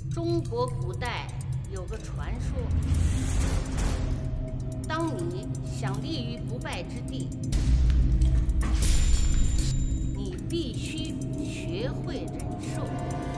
中国古代有个传说，当你想立于不败之地，你必须学会忍受。